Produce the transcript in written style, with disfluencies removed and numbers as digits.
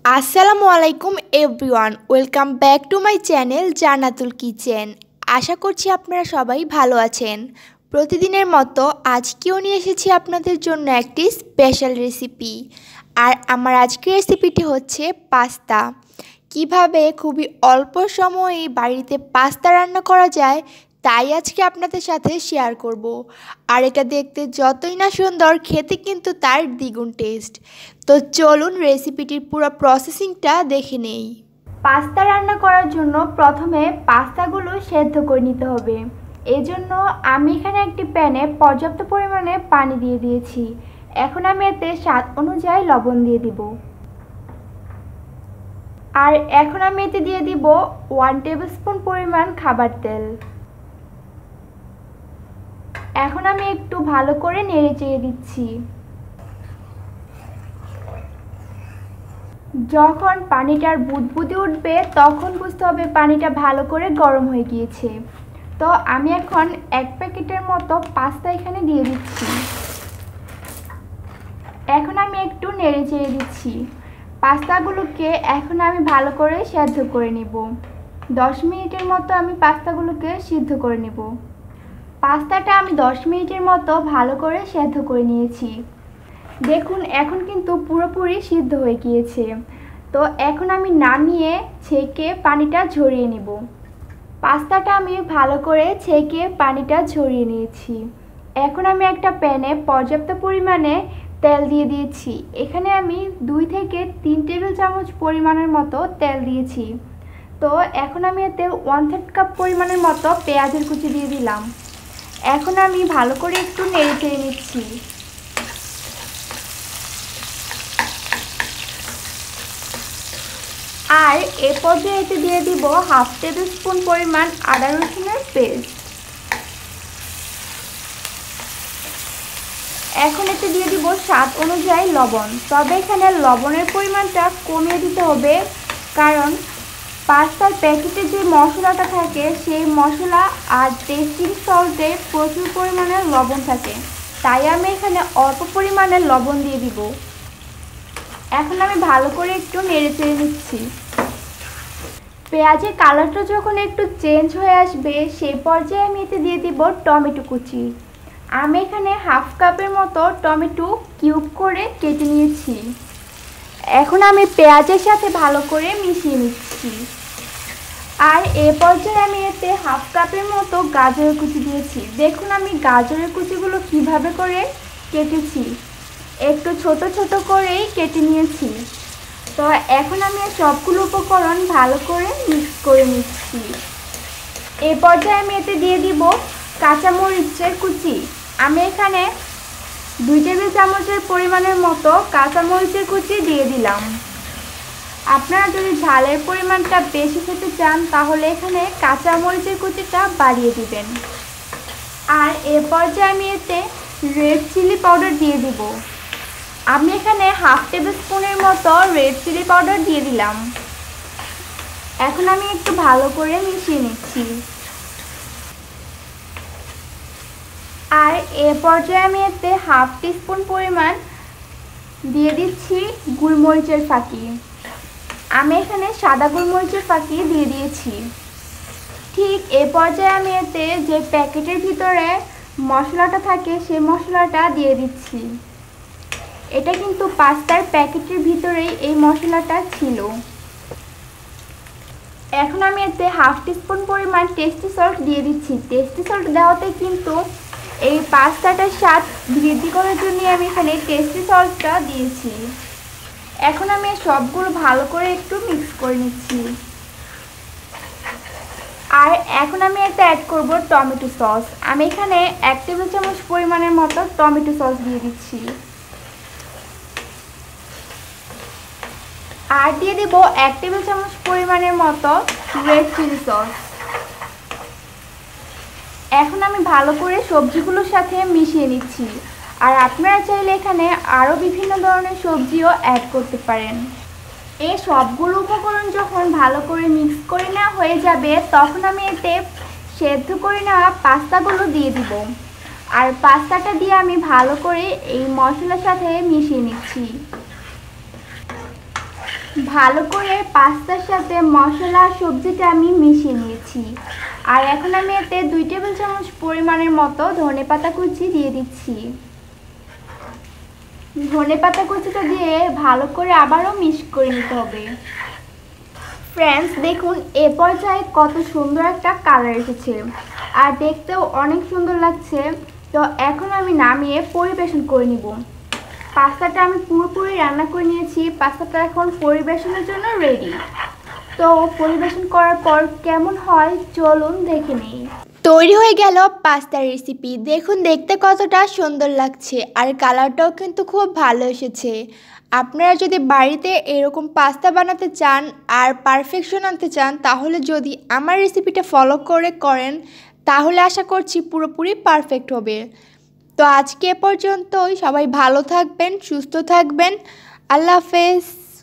আসসালামু আলাইকুম everyone, welcome back to my channel Jannatul kitchen. আশা করছি আপনারা সবাই ভালো আছেন। প্রতিদিনের মতো আজকেও নিয়ে এসেছি আপনাদের জন্য একটি স্পেশাল রেসিপি। আর আমার আজকের রেসিপিটি হচ্ছে পাস্তা। কিভাবে খুবই অল্প সময়ে বাড়িতে পাস্তা রান্না করা যায় তাই আজকে আপনাদের সাথে শেয়ার করব। আর এটা দেখতে যতই না সুন্দর, খেতে কিন্তু তার দ্বিগুণ টেস্ট। তো চলুন রেসিপিটির পুরো প্রসেসিংটা দেখে নেই। পাস্তা রান্না করার জন্য প্রথমে পাস্তাগুলো সেদ্ধ করে নিতে হবে। এজন্য আমি এখানে একটি প্যানে পর্যাপ্ত পরিমাণে পানি দিয়ে দিয়েছি। এখন আমি এতে স্বাদ অনুযায়ী লবণ দিয়ে দিব। আর এখন আমি এতে দিয়ে দিব 1 টেবিলস্পুন পরিমাণ খাবার তেল। এখন আমি একটু ভালো করে নেড়ে চেড়ে দিচ্ছি। যখন পানিটার বুদবুদি উঠবে তখন বুঝতে হবে পানিটা ভালো করে গরম হয়ে গিয়েছে। তো আমি এখন 1 প্যাকেটের মতো পাস্তা এখানে দিয়ে দিচ্ছি। এখন আমি একটু নেড়ে চেড়ে দিচ্ছি। পাস্তাগুলোকে এখন আমি ভালো করে সেদ্ধ করে নেব। 10 মিনিটের মতো আমি পাস্তাগুলোকে সিদ্ধ করে নেব। পাস্তাটা আমি 10 মিনিটের মতো ভালো করে সেদ্ধ করে নিয়েছি। দেখুন এখন কিন্তু পুরোপুরি সিদ্ধ হয়ে গিয়েছে। তো এখন আমি নামিয়ে ছেঁকে পানিটা ঝরিয়ে নেব। পাস্তাটা আমি ভালো করে ছেঁকে পানিটা ঝরিয়ে নিয়েছি। এখন আমি একটা প্যানে পর্যাপ্ত পরিমাণে তেল দিয়ে দিয়েছি। এখানে আমি 2 থেকে 3 টেবিল চামচ পরিমাণের মতো তেল দিয়েছি। তো এখন আমি এতে 1/3 কাপ পরিমাণের মতো পেঁয়াজের কুচি দিয়ে দিলাম। এখন আমি ভালো করে একটু নেড়ে চেড়ে নিচ্ছি। আর এ পর্যায়ে এতে দিয়ে দিব 1/2 টেবিলস্পুন পরিমাণ আদা রসুনের পেস্ট। এখন এতে দিয়ে দিব স্বাদ অনুযায়ী লবণ। তবে এখানে লবণের পরিমাণটা কমিয়ে দিতে হবে, কারণ পাস্তার প্যাকেটে যে মশলাটা থাকে সেই মশলা আর টেস্টিং সল্টে প্রচুর পরিমাণে লবণ থাকে, তাই আমি এখানে অল্প পরিমাণে লবণ দিয়ে দিব। এখন আমি ভালো করে একটু নেড়ে চেড়ে নিচ্ছি। পেঁয়াজের কালারটা যখন একটু চেঞ্জ হয়ে আসবে সেই পর্যায়ে আমি এতে দিয়ে দিব টমেটো কুচি। আমি এখানে 1/2 কাপের মতো টমেটো কিউব করে কেটে নিয়েছি। এখন আমি পেঁয়াজের সাথে ভালো করে মিশিয়ে নিচ্ছি। আর এ পর্যায়ে আমি এতে 1/2 কাপের মতো গাজরের কুচি দিয়েছি। দেখুন আমি গাজরের কুচিগুলো কিভাবে করে কেটেছি, একটু ছোট ছোট করেই কেটে নিয়েছি। তো এখন আমি সবগুলো উপকরণ ভালো করে মিক্স করে নিচ্ছি। এই পর্যায়ে আমি এতে দিয়ে দিব কাঁচামরিচের কুচি। আমি এখানে 2 টেবিল চামচের পরিমাণের মতো কাঁচামরিচের কুচি দিয়ে দিলাম। আপনারা যদি ঝালের পরিমাণটা বেশি খেতে চান তাহলে এখানে কাঁচামরিচের কুচিটা বাড়িয়ে দিবেন। আর এ পর্যায়ে আমি এতে রেড চিলি পাউডার দিয়ে দিব। আমি এখানে 1/2 টেবিলস্পুনের মতো রেড চিলি পাউডার দিয়ে দিলাম। এখন আমি একটু ভালো করে মিশিয়ে নিচ্ছি। আর এ পর্যায়ে আমি এতে 1/2 টিস্পুন পরিমাণ দিয়ে দিচ্ছি গোলমরিচের ফাঁকি। আমি এখানে সাদা গোলমরিচের ফাঁকি দিয়ে দিয়েছি। ঠিক এ পর্যায়ে আমি এতে যে প্যাকেটের ভিতরে মশলাটা থাকে সেই মশলাটা দিয়ে দিচ্ছি। এটা কিন্তু পাস্তার প্যাকেটের ভিতরেই এই মশলাটা ছিল। এখন আমি এতে 1/2 টিস্পুন পরিমাণ টেস্টি সল্ট দিয়ে দিচ্ছি। টেস্টি সল্ট দেওয়াতে কিন্তু এই পাস্তাটার স্বাদ বৃদ্ধি করার জন্য আমি এখানে টেস্টি সল্টটা দিয়েছি। এখন আমি সবগুলো ভালো করে একটু মিক্স করে নিচ্ছি। আর এখন আমি এতে অ্যাড করব টমেটো সস। আমি এখানে 1 টেবিল চামচ পরিমাণের মতো টমেটো সস দিয়ে দিচ্ছি। আর দিয়ে দেব 1 টেবিল চামচ পরিমাণের মতো রেড চিলি সস। এখন আমি ভালো করে সবজিগুলোর সাথে মিশিয়ে নিচ্ছি। আর আপনারা চাইলে এখানে আরও বিভিন্ন ধরনের সবজিও অ্যাড করতে পারেন। এই সবগুলো উপকরণ যখন ভালো করে মিক্স করে নেওয়া হয়ে যাবে তখন আমি এতে সেদ্ধ করে নেওয়া পাস্তাগুলো দিয়ে দিব। আর পাস্তাটা দিয়ে আমি ভালো করে এই মশলার সাথে মিশিয়ে নিচ্ছি। ভালো করে পাস্তার সাথে মশলা আর সবজিটা আমি মিশিয়ে নিয়েছি। আর এখন আমি এতে 2 টেবিল চামচ পরিমাণের মতো ধনেপাতা কুচি দিয়ে দিচ্ছি। ধনেপাতা কুচিটা দিয়ে ভালো করে আবারও মিক্স করে নিতে হবে। ফ্রেন্ডস দেখুন এ পর্যায়ে কত সুন্দর একটা কালার এসেছে আর দেখতেও অনেক সুন্দর লাগছে। তো এখন আমি নামিয়ে পরিবেশন করে নিব। পাস্তাটা আমি পুরোপুরি রান্না করে নিয়েছি, পাস্তাটা এখন পরিবেশনের জন্য রেডি। তো পরিবেশন করার পর কেমন হয় চলুন দেখে নিই। তৈরি হয়ে গেল পাস্তার রেসিপি। দেখুন দেখতে কতটা সুন্দর লাগছে আর কালারটাও কিন্তু খুব ভালো এসেছে। আপনারা যদি বাড়িতে এরকম পাস্তা বানাতে চান আর পারফেকশন আনতে চান তাহলে যদি আমার রেসিপিটা ফলো করে করেন তাহলে আশা করছি পুরোপুরি পারফেক্ট হবে। তো আজকে এ পর্যন্তই, সবাই ভালো থাকবেন, সুস্থ থাকবেন। আল্লাহ হাফেজ।